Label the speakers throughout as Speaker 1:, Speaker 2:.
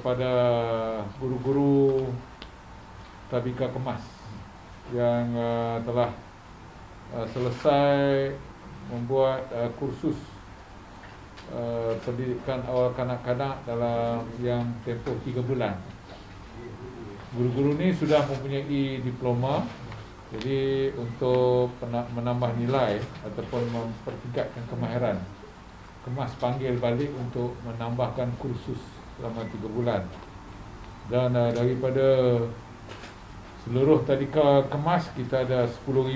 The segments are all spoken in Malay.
Speaker 1: kepada guru-guru Tadika Kemas yang telah selesai membuat kursus pendidikan awal kanak-kanak dalam yang tempoh 3 bulan. Guru-guru ni sudah mempunyai diploma. Jadi untuk menambah nilai ataupun mempertingkatkan kemahiran, Kemas panggil balik untuk menambahkan kursus selama 3 bulan. Dan daripada seluruh Tadika Kemas, kita ada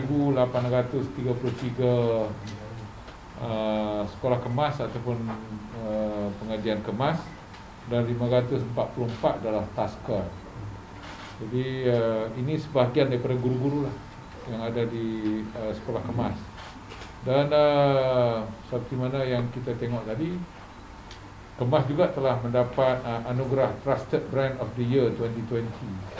Speaker 1: 10,833 sekolah kemas ataupun pengajian kemas, dan 544 adalah taska. Jadi ini sebahagian daripada guru-guru lah yang ada di sekolah kemas. Dan seperti mana yang kita tengok tadi, Kemas juga telah mendapat anugerah Trusted Brand of the Year 2020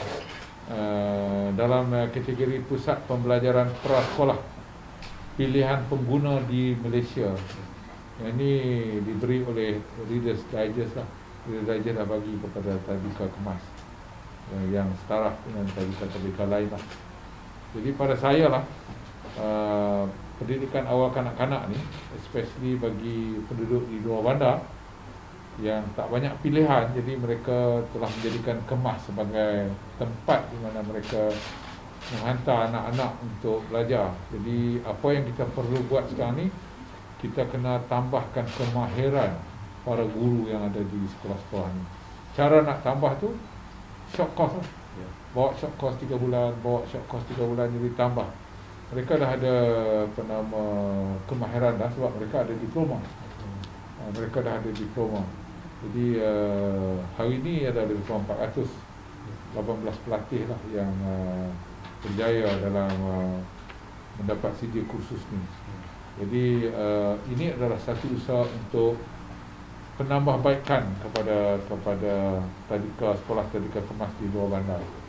Speaker 1: dalam kategori Pusat Pembelajaran Prasekolah Pilihan Pengguna di Malaysia. Yang ini diberi oleh Reader's Digest lah. Reader's Digest dah bagi kepada Tadika Kemas yang setara dengan tadika lain lah. Jadi pada saya lah, pendidikan awal kanak-kanak ni, especially bagi penduduk di luar bandar yang tak banyak pilihan, jadi mereka telah menjadikan Kemas sebagai tempat di mana mereka menghantar anak-anak untuk belajar. Jadi apa yang kita perlu buat sekarang ni, kita kena tambahkan kemahiran para guru yang ada di sekolah-sekolah ni. Cara nak tambah tu short course lah. Bawa short course 3 bulan, jadi tambah. Mereka dah ada kemahiran dah, sebab mereka ada diploma. Mereka dah ada diploma. Jadi hari ini ada lebih kurang 418 pelatih lah yang berjaya dalam mendapat sedia kursus ni. Jadi ini adalah satu usaha untuk penambahbaikan kepada Tadika, sekolah Tadika Kemas di luar bandar.